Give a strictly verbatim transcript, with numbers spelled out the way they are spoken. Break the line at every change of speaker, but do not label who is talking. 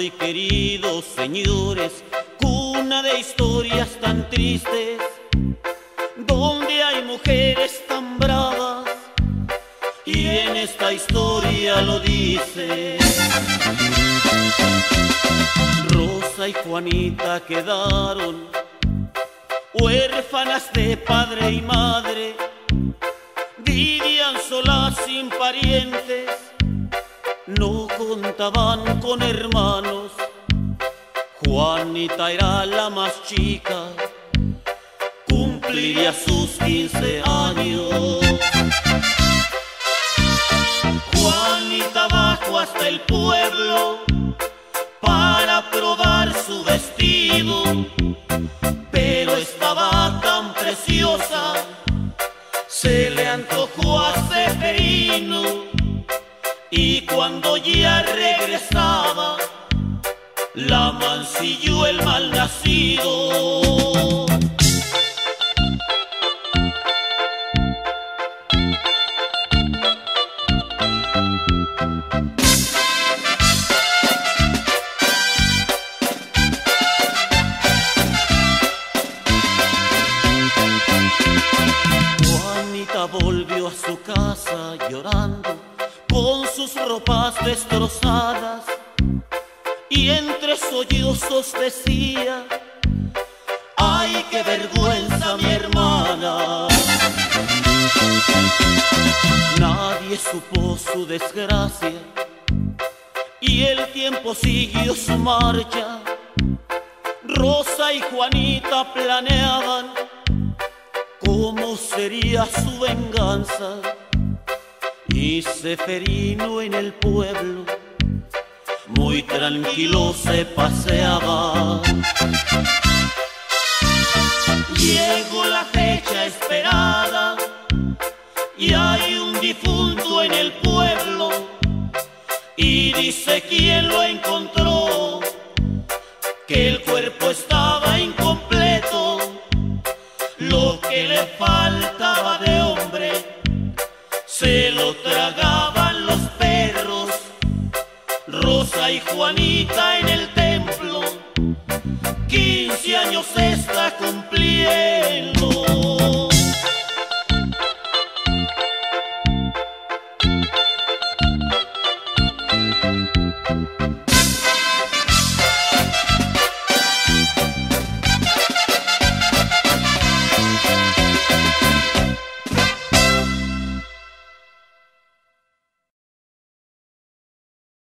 soy, queridos señores, cuna de historias tan tristes, donde hay mujeres tan bravas, y en esta historia lo dice. Rosa y Juanita quedaron huérfanas de padre y madre, vivían solas sin parientes, no contaban con hermanos. Juanita era la más chica, cumpliría sus quince años. Juanita bajó hasta el pueblo para probar su vestido, pero estaba tan preciosa, se le antojó a Seferino, y cuando ya regresaba, la mancilló el malnacido. Juanita volvió a su casa llorando, con sus ropas destrozadas, y entre sollozos decía: ¡ay, qué vergüenza, mi hermana! Nadie supo su desgracia, y el tiempo siguió su marcha. Rosa y Juanita planeaban cómo sería su venganza, y Seferino en el pueblo muy tranquilo se paseaba. Llegó la fecha esperada y hay un difunto en el pueblo, y dice quién lo encontró, que el cuerpo estaba incompleto, lo que le faltaba de hombre se lo tragaban los perros. Rosa y Juanita en el templo quince años está cumpliendo.